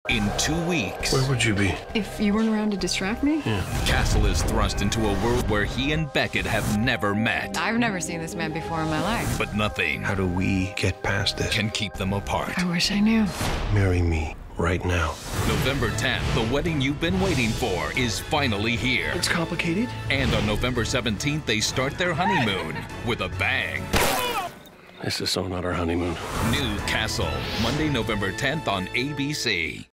In 2 weeks, Where would you be? If you weren't around to distract me? Yeah. Castle is thrust into a world where he and Beckett have never met. I've never seen this man before in my life. But nothing How do we get past this? can keep them apart. I wish I knew. Marry me right now. November 10th, the wedding you've been waiting for is finally here. It's complicated. And on November 17th, they start their honeymoon with a bang. This is so not our honeymoon. New Castle, Monday, November 10th on ABC.